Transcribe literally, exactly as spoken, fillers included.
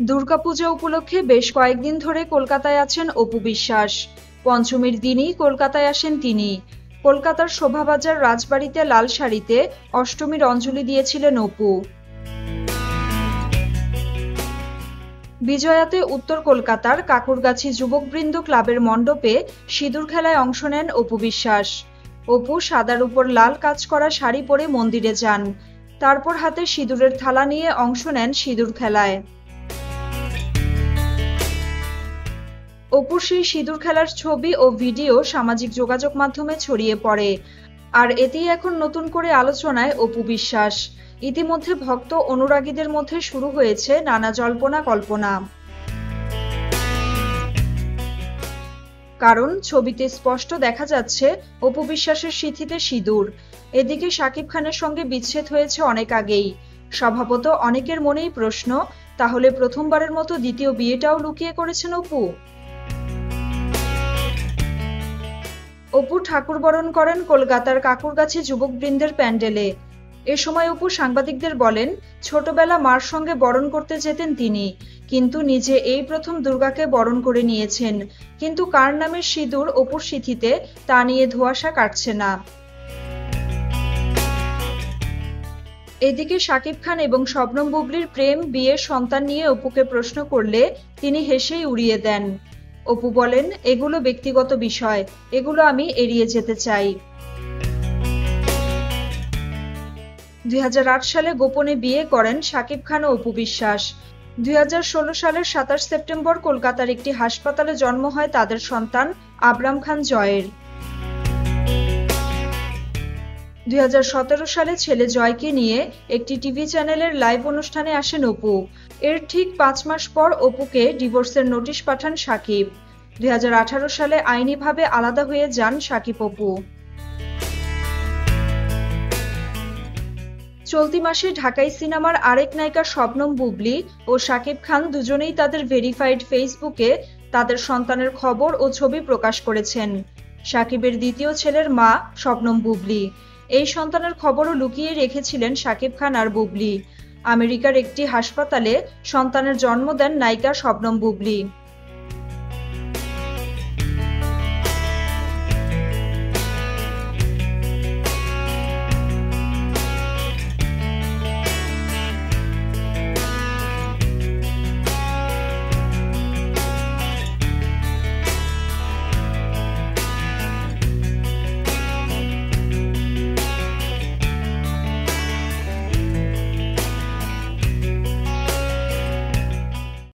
দুর্গাপূজা উপলক্ষে বেশ কয়েকদিন ধরে কলকাতায় আছেন অপু বিশ্বাস। পঞ্চমীর দিনই কলকাতায় আসেন তিনি। কলকাতার শোভাবাজার রাজবাড়িতে লাল শাড়িতে অষ্টমীর অঞ্জলি দিয়েছিলেন অপু। বিজয়াতে উত্তর কলকাতার কাকুরগাছি যুবকবৃন্দ ক্লাবের মণ্ডপে সিঁদুর খেলায় অংশ নেন অপু বিশ্বাস। অপু সাদার উপর লাল কাজ করা শাড়ি পরে মন্দিরে যান, তারপর হাতে সিঁদুরের থালা নিয়ে অংশ নেন সিঁদুর খেলায়। অপুর সেই সিঁদুর খেলার ছবি ও ভিডিও সামাজিক যোগাযোগ মাধ্যমে ছড়িয়ে পড়ে, আর এতেই এখন নতুন করে আলোচনায় অপু বিশ্বাস। ইতিমধ্যে ভক্ত অনুরাগীদের মধ্যে শুরু হয়েছে নানা জল্পনা কল্পনা। কারণ ছবিতে স্পষ্ট দেখা যাচ্ছে অপু বিশ্বাসের সিঁথিতে সিঁদুর। এদিকে শাকিব খানের সঙ্গে বিচ্ছেদ হয়েছে অনেক আগেই। স্বভাবত অনেকের মনেই প্রশ্ন, তাহলে প্রথমবারের মতো দ্বিতীয় বিয়েটাও লুকিয়ে করেছেন অপু? অপু ঠাকুর বরণ করেন কলকাতার কাকুরগাছি যুবকবৃন্দের প্যান্ডেলে। এ সময় অপু সাংবাদিকদের বলেন, ছোটবেলা মার সঙ্গে বরণ করতে যেতেন তিনি, কিন্তু নিজে এই প্রথম দুর্গাকে বরণ করে নিয়েছেন। কিন্তু কার নামের সিঁদুর অপুর সিঁথিতে তা নিয়ে ধোঁয়াশা কাটছে না। এদিকে শাকিব খান এবং শবনম বুবলির প্রেম, বিয়ে, সন্তান নিয়ে অপুকে প্রশ্ন করলে তিনি হেসেই উড়িয়ে দেন। অপু বলেন, এগুলো ব্যক্তিগত বিষয়, এগুলো আমি এড়িয়ে যেতে চাই। দুই হাজার আট সালে গোপনে বিয়ে করেন শাকিব খান ও অপু বিশ্বাস। দুই হাজার ষোলো সালের সাতাশ সেপ্টেম্বর কলকাতার একটি হাসপাতালে জন্ম হয় তাদের সন্তান আবরাম খান জয়ের। দুই হাজার সতেরো সালে ছেলে জয়কে নিয়ে একটি টিভি চ্যানেলের লাইভ অনুষ্ঠানে আসেন অপু। এর ঠিক পাঁচ মাস পর অপুকে ডিভোর্সের নোটিশ পাঠান শাকিব। দুই হাজার আঠারো সালে আইনিভাবে আলাদা হয়ে যান শাকিব অপু। চলতি মাসে ঢাকাই সিনেমার আরেক নায়িকা শবনম বুবলি ও শাকিব খান দুজনেই তাদের ভেরিফাইড ফেসবুকে তাদের সন্তানের খবর ও ছবি প্রকাশ করেছেন। শাকিবের দ্বিতীয় ছেলের মা শবনম বুবলি। এই সন্তানের খবরও লুকিয়ে রেখেছিলেন শাকিব খান আর বুবলি। আমেরিকার একটি হাসপাতালে সন্তানের জন্ম দেন নায়িকা শবনম বুবলি।